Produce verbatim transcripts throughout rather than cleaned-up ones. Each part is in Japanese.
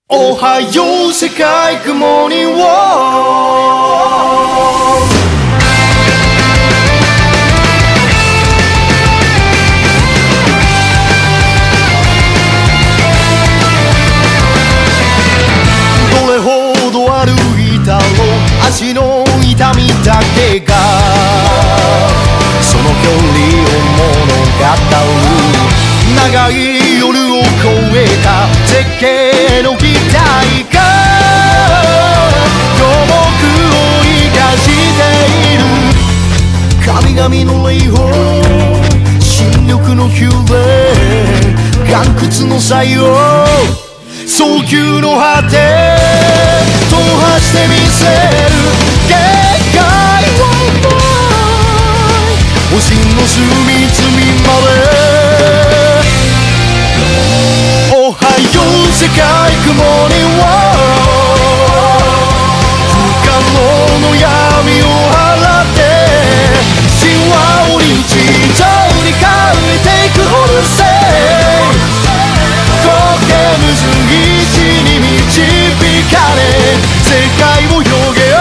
おはよう世界グモーニングウォーどれほど歩いたろう足の痛みだけがその距離を物語る長い夜を越えた絶景の期待が予目を生かしている神々の霊峰新緑のヒューレン岩窟の採用早急の果て踏破してみせる限界を星の隅々までおはよう世界グモーニングウォー不可能の闇を払って神話を日常に変えていくオルセイ苔むず石に導かれ世界を広げよう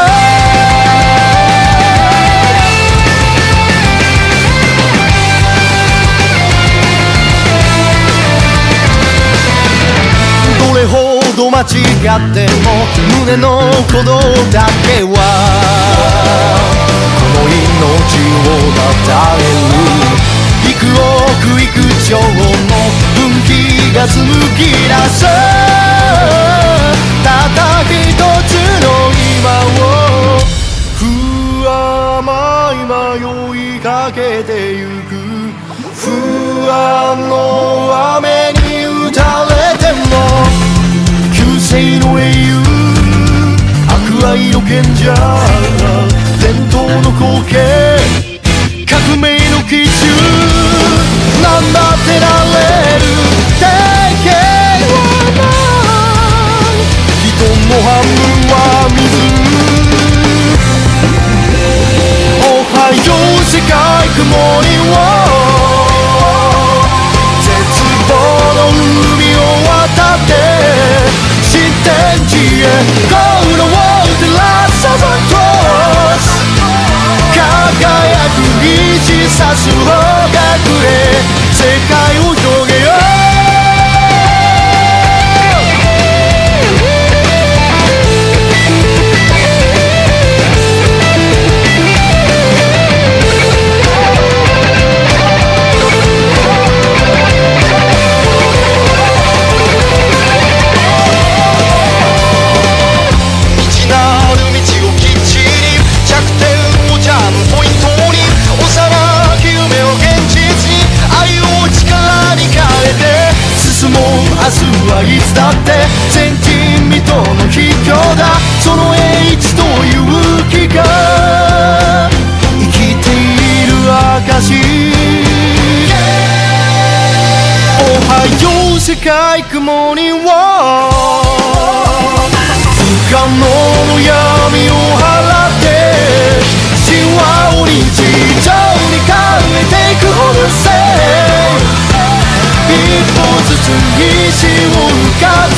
間違っても胸の鼓動だけはこの命を絶たれる幾億幾兆の分岐が紡ぎ出すたった一つの今を不甘い迷いかけてゆく不安の雨に打たれてもの英雄悪愛の賢者伝統の光景革命の基準なんだってなれる定型はない人の半分は水おはよう世界グモーニングウォー絶望の海を渡って新天地へ Go the world 照らすサザントス輝く虹さす方角へ世界を広げよう明日はいつだって前人未到の秘境だその英知と勇気が生きている証おはよう世界グモーニングウォー不可能の闇を払って神話を日常に変えていくオルセイ一歩ずつ石を浮かべ